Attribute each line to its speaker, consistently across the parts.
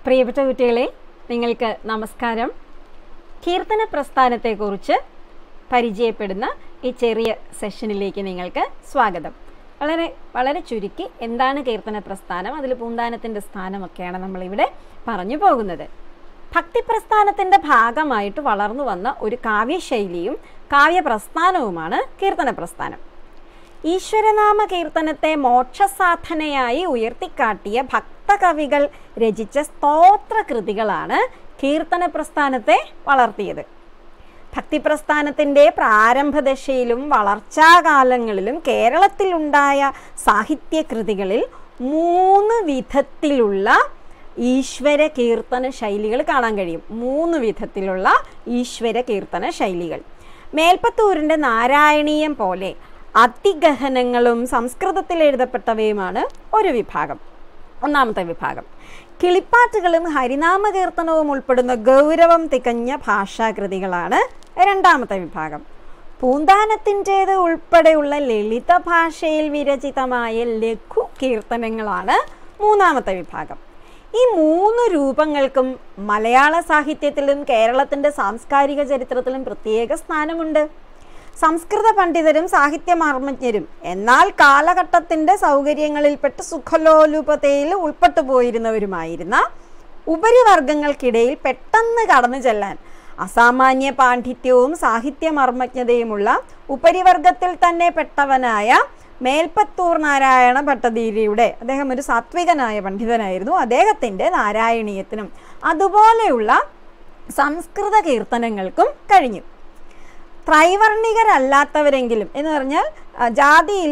Speaker 1: പ്രിയപ്പെട്ട കുട്ടികളെ, നിങ്ങൾക്ക് നമസ്കാരം. കീർത്തന പ്രസ്ഥാനത്തെക്കുറിച്ച് പരിചയപ്പെടുന്ന ഈ ചെറിയ സെഷനിലേക്ക് നിങ്ങൾക്ക് സ്വാഗതം. വളരെ ചുരുക്കി എന്താണ് കീർത്തന പ്രസ്ഥാനം, അതിൽ പൂന്താനത്തിൻ്റെ സ്ഥാനമൊക്കെയാണ് നമ്മളിവിടെ പറഞ്ഞു പോകുന്നത്. ഭക്തിപ്രസ്ഥാനത്തിൻ്റെ ഭാഗമായിട്ട് വളർന്നു വന്ന ഒരു കാവ്യശൈലിയും കാവ്യപ്രസ്ഥാനവുമാണ് കീർത്തന പ്രസ്ഥാനം. ഈശ്വരനാമ കീർത്തനത്തെ മോക്ഷസാധനയായി ഉയർത്തിക്കാട്ടിയ ഭക്തകവികൾ രചിച്ച സ്തോത്രകൃതികളാണ് കീർത്തന പ്രസ്ഥാനത്തെ വളർത്തിയത്. ഭക്തിപ്രസ്ഥാനത്തിൻ്റെ പ്രാരംഭദശയിലും വളർച്ചാകാലങ്ങളിലും കേരളത്തിലുണ്ടായ സാഹിത്യകൃതികളിൽ 3 വിധത്തിലുള്ള ഈശ്വര കീർത്തന ശൈലികൾ കാണാൻ കഴിയും. 3 വിധത്തിലുള്ള ഈശ്വര കീർത്തന ശൈലികൾ. മേൽപ്പത്തൂരിൻ്റെ നാരായണീയം പോലെ അതിഗഹനങ്ങളും സംസ്കൃതത്തിൽ എഴുതപ്പെട്ടവയുമാണ് ഒരു വിഭാഗം. ഒന്നാമത്തെ വിഭാഗം. കിളിപ്പാട്ടുകളും ഹരിനാമകീർത്തനവും ഉൾപ്പെടുന്ന ഗൗരവം തികഞ്ഞ ഭാഷാകൃതികളാണ് രണ്ടാമത്തെ വിഭാഗം. പൂന്താനത്തിൻ്റേത് ഉൾപ്പെടെയുള്ള ലളിത ഭാഷയിൽ വിരചിതമായ ലഘു കീർത്തനങ്ങളാണ് മൂന്നാമത്തെ വിഭാഗം. ഈ 3 രൂപങ്ങൾക്കും മലയാള സാഹിത്യത്തിലും കേരളത്തിൻ്റെ സാംസ്കാരിക ചരിത്രത്തിലും പ്രത്യേക സ്ഥാനമുണ്ട്. സംസ്കൃത പണ്ഡിതരും സാഹിത്യമർമ്മജ്ഞരും എന്നാൽ കാലഘട്ടത്തിൻ്റെ സൗകര്യങ്ങളിൽപ്പെട്ട് സുഖലോലുപതയിൽ ഉൾപ്പെട്ടു പോയിരുന്നവരുമായിരുന്ന ഉപരിവർഗങ്ങൾക്കിടയിൽ പെട്ടെന്ന് കടന്നു ചെല്ലാൻ അസാമാന്യ പാണ്ഡിത്യവും സാഹിത്യമർമ്മജ്ഞതയുമുള്ള ഉപരിവർഗത്തിൽ തന്നെ പെട്ടവനായ മേൽപ്പത്തൂർ നാരായണ ഭട്ടതിരിയുടെ, അദ്ദേഹം ഒരു സാത്വികനായ പണ്ഡിതനായിരുന്നു, അദ്ദേഹത്തിൻ്റെ നാരായണീയത്തിനും അതുപോലെയുള്ള സംസ്കൃത കീർത്തനങ്ങൾക്കും കഴിഞ്ഞു. ത്രൈവർണികരല്ലാത്തവരെങ്കിലും എന്ന് പറഞ്ഞാൽ ജാതിയിൽ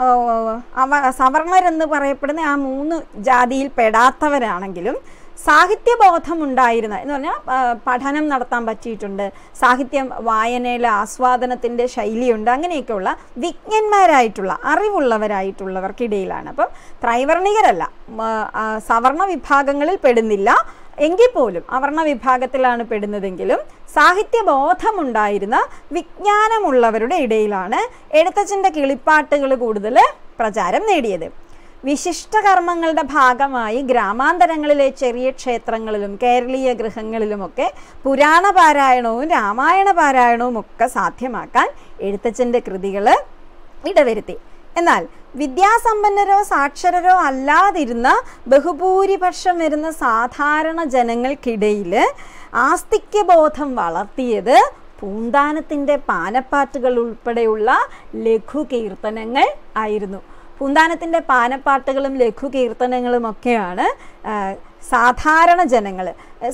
Speaker 1: സവർണരെന്ന് പറയപ്പെടുന്ന ആ 3 ജാതിയിൽ പെടാത്തവരാണെങ്കിലും സാഹിത്യബോധമുണ്ടായിരുന്ന എന്ന് പറഞ്ഞാൽ പഠനം നടത്താൻ പറ്റിയിട്ടുണ്ട്, സാഹിത്യം വായനയിലെ ആസ്വാദനത്തിൻ്റെ ശൈലിയുണ്ട്, അങ്ങനെയൊക്കെയുള്ള വിജ്ഞന്മാരായിട്ടുള്ള അറിവുള്ളവരായിട്ടുള്ളവർക്കിടയിലാണ്. അപ്പം ത്രൈവർണികരല്ല, സവർണ വിഭാഗങ്ങളിൽ പെടുന്നില്ല, എങ്കിൽ പോലും അവർണ വിഭാഗത്തിലാണ് പെടുന്നതെങ്കിലും സാഹിത്യബോധമുണ്ടായിരുന്ന വിജ്ഞാനമുള്ളവരുടെ ഇടയിലാണ് എഴുത്തച്ഛൻ്റെ കിളിപ്പാട്ടുകൾ കൂടുതൽ പ്രചാരം നേടിയത്. വിശിഷ്ട കർമ്മങ്ങളുടെ ഭാഗമായി ഗ്രാമാന്തരങ്ങളിലെ ചെറിയ ക്ഷേത്രങ്ങളിലും കേരളീയ ഗൃഹങ്ങളിലുമൊക്കെ പുരാണ പാരായണവും രാമായണ പാരായണവും ഒക്കെ സാധ്യമാക്കാൻ എഴുത്തച്ഛൻ്റെ കൃതികൾ ഇടവരുത്തി. എന്നാൽ വിദ്യാസമ്പന്നരോ സാക്ഷരരോ അല്ലാതിരുന്ന ബഹുഭൂരിപക്ഷം വരുന്ന സാധാരണ ജനങ്ങൾക്കിടയിൽ ആസ്തിക്യബോധം വളർത്തിയത് പൂന്താനത്തിൻ്റെ പാനപ്പാട്ടുകൾ ഉൾപ്പെടെയുള്ള ലഘു കീർത്തനങ്ങൾ ആയിരുന്നു. പൂന്താനത്തിൻ്റെ പാനപ്പാട്ടുകളും ലഘു കീർത്തനങ്ങളും ഒക്കെയാണ് സാധാരണ ജനങ്ങൾ,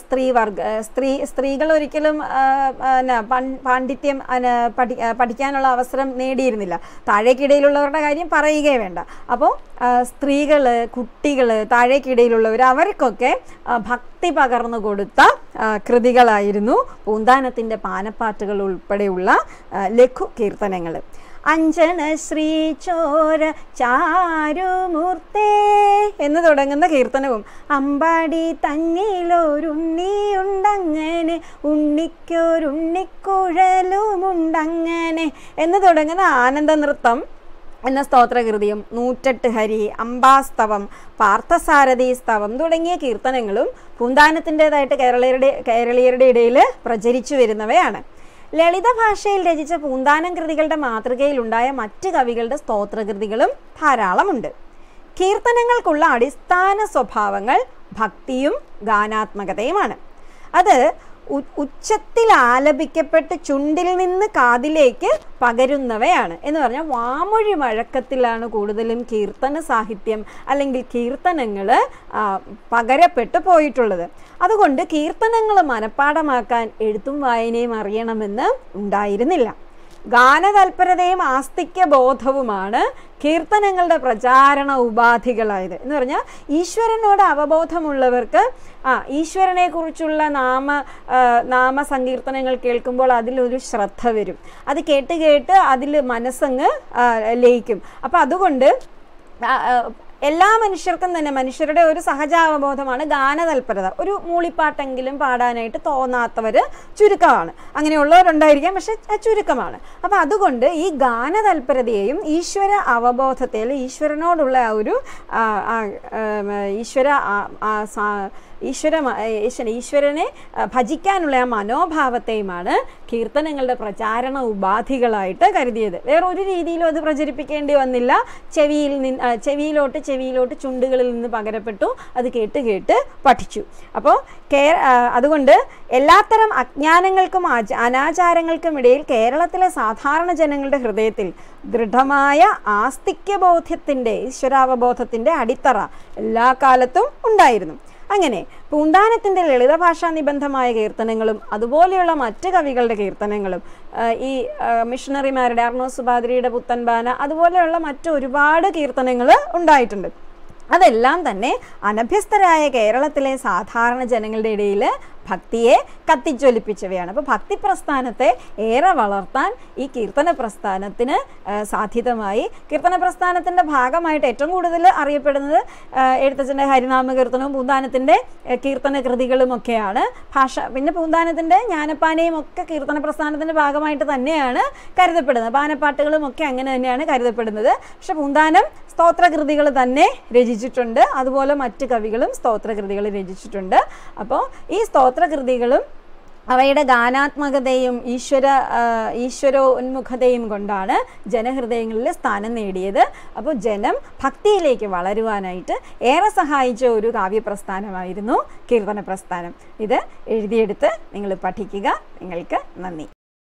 Speaker 1: സ്ത്രീകൾ ഒരിക്കലും പാണ്ഡിത്യം പഠിക്കാനുള്ള അവസരം നേടിയിരുന്നില്ല. താഴേക്കിടയിലുള്ളവരുടെ കാര്യം പറയുകയേ വേണ്ട. അപ്പോൾ സ്ത്രീകൾ, കുട്ടികൾ, താഴേക്കിടയിലുള്ളവർ അവർക്കൊക്കെ ഭക്തി പകർന്നു കൊടുത്ത കൃതികളായിരുന്നു പൂന്താനത്തിൻ്റെ പാനപ്പാട്ടുകൾ ഉൾപ്പെടെയുള്ള ലഘു കീർത്തനങ്ങൾ. അഞ്ജന ശ്രീ ചോര ചാരുമൂർത്തേ എന്ന് തുടങ്ങുന്ന കീർത്തനവും അമ്പാടി തന്നിലൊരുണ്ണിയുണ്ടങ്ങനെ ഉണ്ണിക്കൊരുണ്ണിക്കുഴലുമുണ്ടങ്ങനെ എന്ന് തുടങ്ങുന്ന ആനന്ദ നൃത്തം എന്ന സ്തോത്രകൃതിയും 108 ഹരി, അംബാസ്തവം, പാർത്ഥസാരഥി സ്തവം തുടങ്ങിയ കീർത്തനങ്ങളും പൂന്താനത്തിൻ്റെതായിട്ട് കേരളീയരുടെ ഇടയിൽ പ്രചരിച്ചു വരുന്നവയാണ്. ലളിത ഭാഷയിൽ രചിച്ച പൂന്താനം കൃതികളുടെ മാതൃകയിലുണ്ടായ മറ്റ് കവികളുടെ സ്തോത്രകൃതികളും ധാരാളമുണ്ട്. കീർത്തനങ്ങൾക്കുള്ള അടിസ്ഥാന സ്വഭാവങ്ങൾ ഭക്തിയും ഗാനാത്മകതയുമാണ്. അത് ഉച്ചത്തിൽ ആലപിക്കപ്പെട്ട് ചുണ്ടിൽ നിന്ന് കാതിലേക്ക് പകരുന്നവയാണ്. എന്ന് പറഞ്ഞാൽ വാമൊഴി വഴക്കത്തിലാണ് കൂടുതലും കീർത്തന സാഹിത്യം അല്ലെങ്കിൽ കീർത്തനങ്ങൾ പകരപ്പെട്ടു പോയിട്ടുള്ളത്. അതുകൊണ്ട് കീർത്തനങ്ങൾ മനഃപ്പാഠമാക്കാൻ എഴുത്തും വായനയും അറിയണമെന്ന് ഉണ്ടായിരുന്നില്ല. ഗാനതൽപരതയും ആസ്തിക്യ ബോധവുമാണ് കീർത്തനങ്ങളുടെ പ്രചാരണ ഉപാധികളായത്. എന്ന് പറഞ്ഞാൽ ഈശ്വരനോട് അവബോധമുള്ളവർക്ക് ഈശ്വരനെ കുറിച്ചുള്ള നാമസങ്കീർത്തനങ്ങൾ കേൾക്കുമ്പോൾ അതിലൊരു ശ്രദ്ധ വരും. അത് കേട്ട് അതിൽ മനസ്സങ്ങ് ലയിക്കും. അപ്പം അതുകൊണ്ട് എല്ലാ മനുഷ്യർക്കും തന്നെ മനുഷ്യരുടെ ഒരു സഹജാവബോധമാണ് ഗാനതൽപരത. ഒരു മൂളിപ്പാട്ടെങ്കിലും പാടാനായിട്ട് തോന്നാത്തവർ ചുരുക്കമാണ്. അങ്ങനെയുള്ളവരുണ്ടായിരിക്കാം, പക്ഷെ ചുരുക്കമാണ്. അപ്പം അതുകൊണ്ട് ഈ ഗാനതൽപരതയെയും ഈശ്വര അവബോധത്തെ, അല്ലെങ്കിൽ ഈശ്വരനോടുള്ള ആ ഒരു ഈശ്വരനെ ഭജിക്കാനുള്ള ആ മനോഭാവത്തെയുമാണ് കീർത്തനങ്ങളുടെ പ്രചാരണ ഉപാധികളായിട്ട് കരുതിയത്. വേറൊരു രീതിയിലും അത് പ്രചരിപ്പിക്കേണ്ടി വന്നില്ല. ചെവിയിലോട്ട് ചുണ്ടുകളിൽ നിന്ന് പകരപ്പെട്ടു. അത് കേട്ട് കേട്ട് പഠിച്ചു. അപ്പോൾ അതുകൊണ്ട് എല്ലാത്തരം അജ്ഞാനങ്ങൾക്കും അനാചാരങ്ങൾക്കും ഇടയിൽ കേരളത്തിലെ സാധാരണ ജനങ്ങളുടെ ഹൃദയത്തിൽ ദൃഢമായ ആസ്തിക്യബോധത്തിൻ്റെ, ഈശ്വരാവബോധത്തിൻ്റെ അടിത്തറ എല്ലാ കാലത്തും ഉണ്ടായിരുന്നു. അങ്ങനെ പൂന്താനത്തിൻ്റെ ലളിതഭാഷാ നിബന്ധമായ കീർത്തനങ്ങളും അതുപോലെയുള്ള മറ്റ് കവികളുടെ കീർത്തനങ്ങളും ഈ മിഷണറിമാരുടെ അർണോസ് സുബാദ്രിയുടെ പുത്തൻബാന അതുപോലെയുള്ള മറ്റു ഒരുപാട് കീർത്തനങ്ങൾ ഉണ്ടായിട്ടുണ്ട്. അതെല്ലാം തന്നെ അനഭ്യസ്തരായ കേരളത്തിലെ സാധാരണ ജനങ്ങളുടെ ഇടയിൽ ഭക്തിയെ കത്തിജ്വലിപ്പിച്ചവയാണ്. അപ്പോൾ ഭക്തി പ്രസ്ഥാനത്തെ ഏറെ വളർത്താൻ ഈ കീർത്തന പ്രസ്ഥാനത്തിന് സാധ്യതമായി. കീർത്തന പ്രസ്ഥാനത്തിൻ്റെ ഭാഗമായിട്ട് ഏറ്റവും കൂടുതൽ അറിയപ്പെടുന്നത് എഴുത്തച്ഛൻ്റെ ഹരിനാമ കീർത്തനവും പൂന്താനത്തിൻ്റെ കീർത്തന കൃതികളുമൊക്കെയാണ്. പിന്നെ പൂന്താനത്തിൻ്റെ ജ്ഞാനപ്പാനയും ഒക്കെ കീർത്തന പ്രസ്ഥാനത്തിൻ്റെ ഭാഗമായിട്ട് തന്നെയാണ് കരുതപ്പെടുന്നത്. പാനപ്പാട്ടുകളും ഒക്കെ അങ്ങനെ തന്നെയാണ് കരുതപ്പെടുന്നത്. പക്ഷെ പൂന്താനം സ്തോത്രകൃതികൾ തന്നെ രചിച്ചിട്ടുണ്ട്. അതുപോലെ മറ്റ് കവികളും സ്തോത്രകൃതികൾ രചിച്ചിട്ടുണ്ട്. അപ്പോൾ ഈ സ്തോത്രകൃതികളും അവയുടെ ഗാനാത്മകതയും ഈശ്വരോന്മുഖതയും കൊണ്ടാണ് ജനഹൃദയങ്ങളിൽ സ്ഥാനം നേടിയത്. അപ്പോൾ ജനം ഭക്തിയിലേക്ക് വളരുവാനായിട്ട് ഏറെ സഹായിച്ച ഒരു കാവ്യപ്രസ്ഥാനമായിരുന്നു കീർത്തന പ്രസ്ഥാനം. ഇത് എഴുതിയെടുത്ത് നിങ്ങൾ പഠിക്കുക. നിങ്ങൾക്ക് നന്ദി.